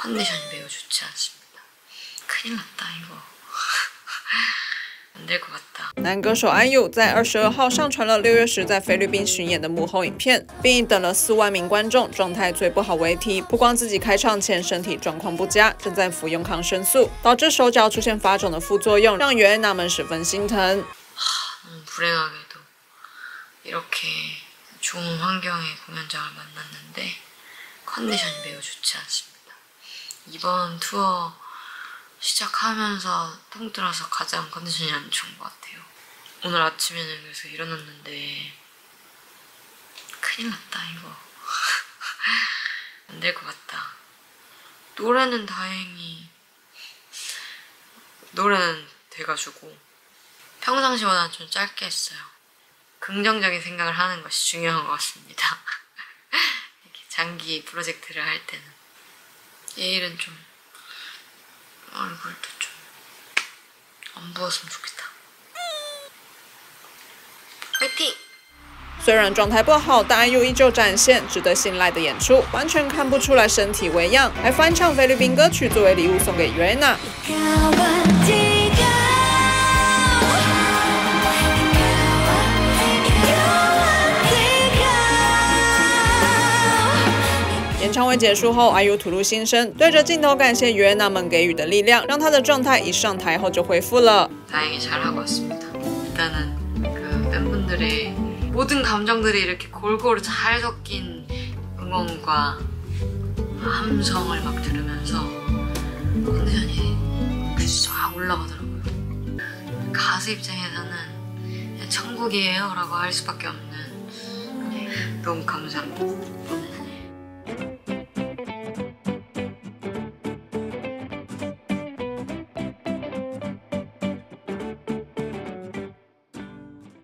컨디션이 매우 좋지 않습니다. 큰일 났다 이거. 男歌手IU在22号上传了6月10在菲律宾巡演的幕后影片，并以等了4万名观众状态最不好为题，曝光自己开唱前身体状况不佳，正在服用抗生素，导致手脚出现发肿的副作用，让Uaena们十分心疼。 불행하게도 이렇게 좋은 환경의 공연장을 만났는데 컨디션이 매우 좋지 않습니다. 이번 투어 시작하면서 통틀어서 가장 컨디션이 안 좋은 것 같아요. 오늘 아침에는 그래서 일어났는데 큰일 났다 이거. 안 될 것 같다. 노래는 다행히 노래는 돼가지고 평상시보다는 좀 짧게 했어요. 긍정적인 생각을 하는 것이 중요한 것 같습니다. 이렇게 장기 프로젝트를 할 때는 내일은 좀 얼굴도 좀 안 부었으면 좋겠다. 화이팅! 虽然状态不好，但IU依旧展现值得信赖的演出，完全看不出来身体微恙，还翻唱菲律宾歌曲作为礼物送给Uaena。 演唱会结束后，IU吐露心声，对着镜头感谢Uaena们给予的力量，让她的状态一上台后就恢复了。 다행히 잘하고 왔습니다. 일단은 그 팬분들의 모든 감정들이 이렇게 골고루 잘 섞인 응원과 함성을 막 들으면서 컨디션이 쫙 올라가더라고요. 가수 입장에서는 그냥 천국이에요 라고 할 수밖에 없는 너무 감사합니다.